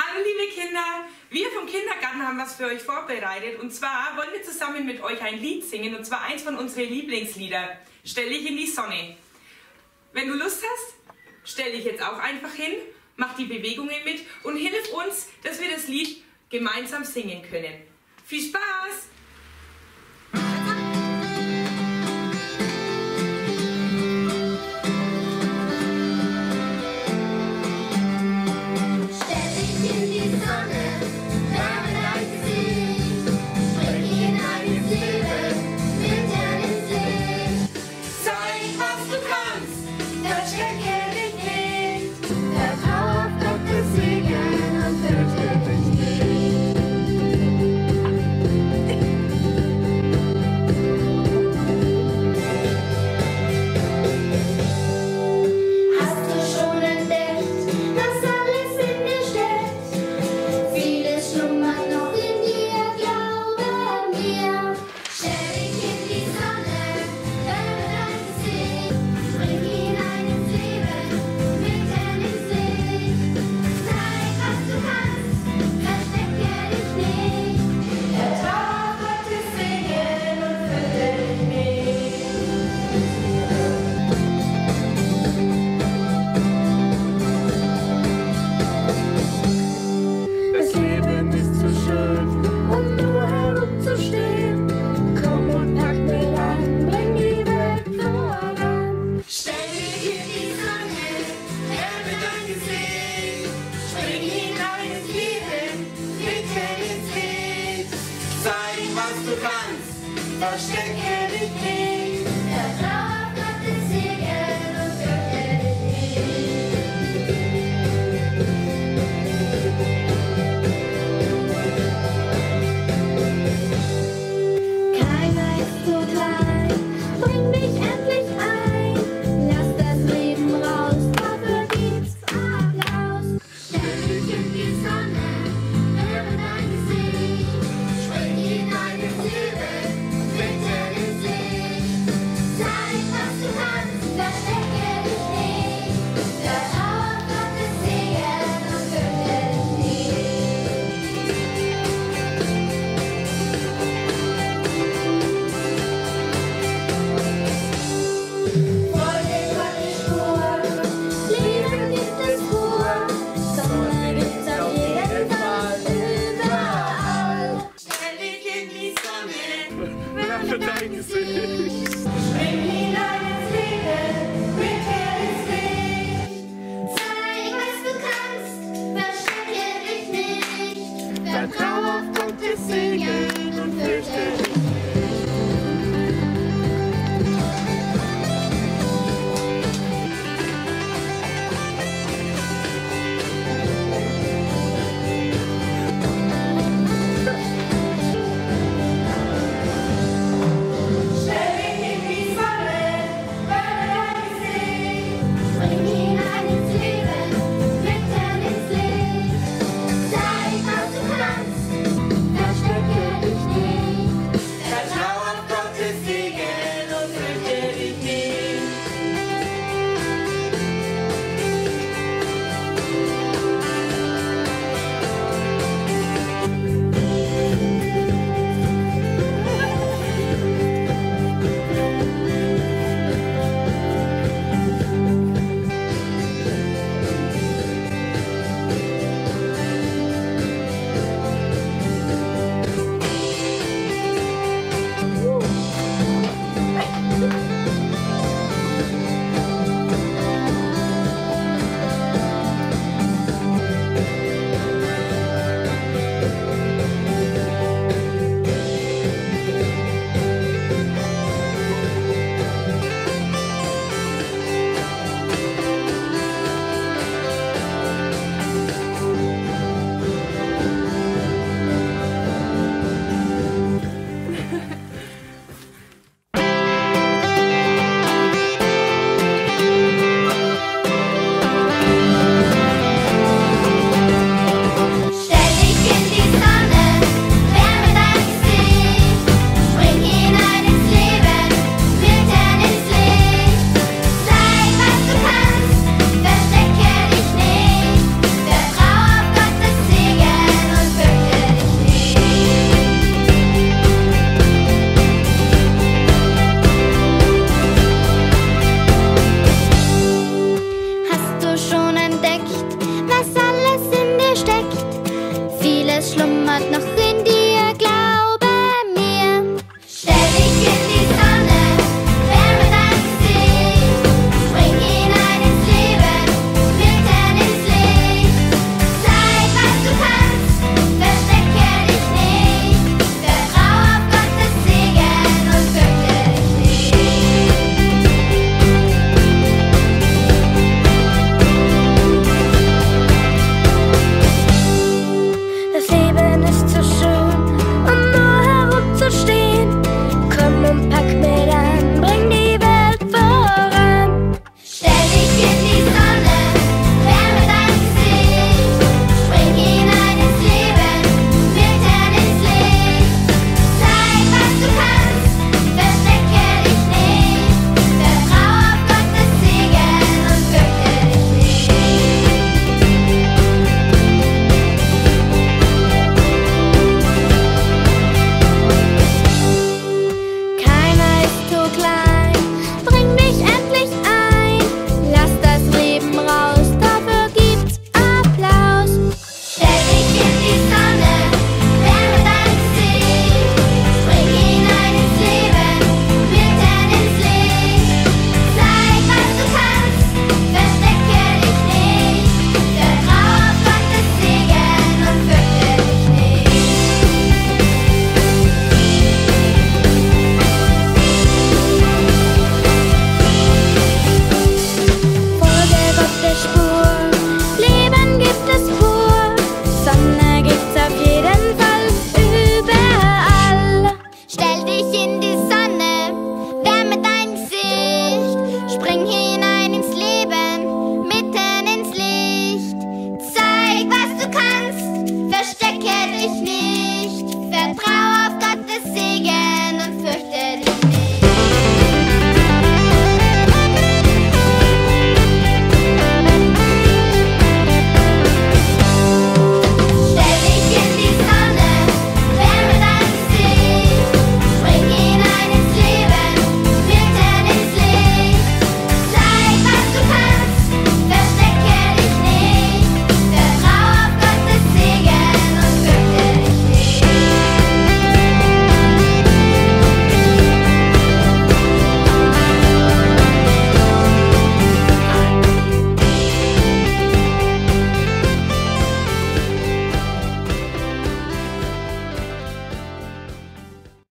Hallo liebe Kinder, wir vom Kindergarten haben was für euch vorbereitet und zwar wollen wir zusammen mit euch ein Lied singen und zwar eins von unseren Lieblingslieder, Stell dich in die Sonne. Wenn du Lust hast, stell dich jetzt auch einfach hin, mach die Bewegungen mit und hilf uns, dass wir das Lied gemeinsam singen können. Viel Spaß! Verstecke dich nicht, vertrau auf Gottes Segen und fürchte dich nicht. Keiner ist so klein, bring mich endlich ein, lass das Leben raus, dafür gibt's Applaus. Stell dich in die Sonne, höre dein Gesicht, spring hinein ins Leben. mich nicht.